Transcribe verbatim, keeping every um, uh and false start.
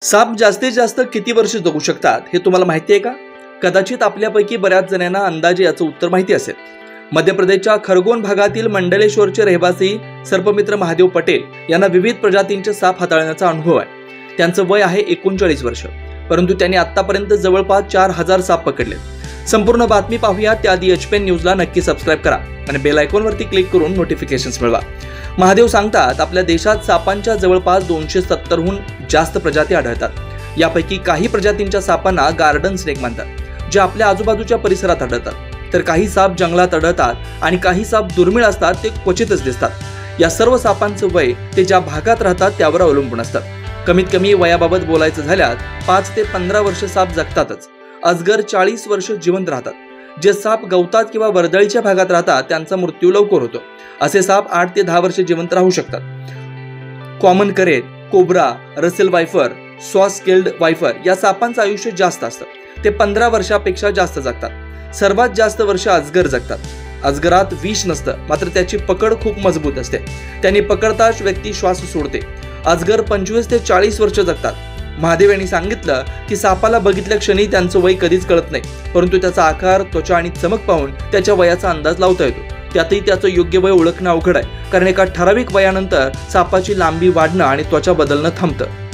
साप जास्तीत जास्त किती वर्ष जगू शकतात हे तुम्हाला माहिती आहे का? कदाचित आपल्यापैकी बऱ्याच जणांना अंदाजे याचं उत्तर माहिती असेल. मध्य प्रदेशच्या खरगोन भागातील मंडलेश्वरचे रहिवासी सर्पमित्र महादेव पटेल यांना विविध प्रजातींचे साप हाताळण्याचा अनुभव आहे. त्यांचं वय आहे एकोणचाळीस वर्ष, परंतु त्यांनी आतापर्यंत जवळपास चार हजार साप पकडले. संपूर्ण बातमी पाहूया त्याआधी एचपीएन न्यूजला नक्की सबस्क्राईब करा आणि बेल आयकॉनवरती क्लिक करून नोटिफिकेशन्स मिळवा. महादेव सांगतात, आपल्या देशात सापांच्या जवळपास दोनशे सत्तरहून जास्त प्रजाती आढळतात. यापैकी काही प्रजातींच्या सापांना गार्डन स्नेक म्हणतात, जे आपल्या आजूबाजूच्या परिसरात आढळतात. तर काही साप जंगलात आढळतात आणि काही साप दुर्मिळ असतात, ते क्वचितच दिसतात. या सर्व सापांचं वय ते ज्या भागात राहतात त्यावर अवलंबून असतं. कमीत कमी वयाबाबत बोलायचं झाल्यास पाच ते पंधरा वर्ष साप जगतातच. अजगर चाळीस वर्ष जिवंत राहतात. जे साप गवतात किंवा वर्दळीच्या भागात राहतात त्यांचा मृत्यू लवकर होतो. असे साप आठ ते दहा वर्ष जिवंत राहू शकतात. Common krait, cobra, Russell viper, saw scaled viper या सापांचं आयुष्य जास्त असतं. ते पंधरा वर्षापेक्षा जास्त जगतात. सर्वात जास्त वर्ष अजगर जगतात. अजगरात विष नसतं, मात्र त्याची पकड खूप मजबूत असते. त्यांनी पकडताच व्यक्ती श्वास सोडते. अजगर पंचवीस ते चाळीस वर्ष जगतात. महादेव यांनी सांगितलं की सापाला बघितल्या क्षणी त्यांचं वय कधीच कळत नाही, परंतु त्याचा आकार, त्वचा आणि चमक पाहून त्याच्या वयाचा अंदाज लावता येतो. त्यातही त्याचं योग्य वय ओळखणं अवघड आहे, कारण एका ठराविक वयानंतर सापाची लांबी वाढणं आणि त्वचा बदलणं थांबतं.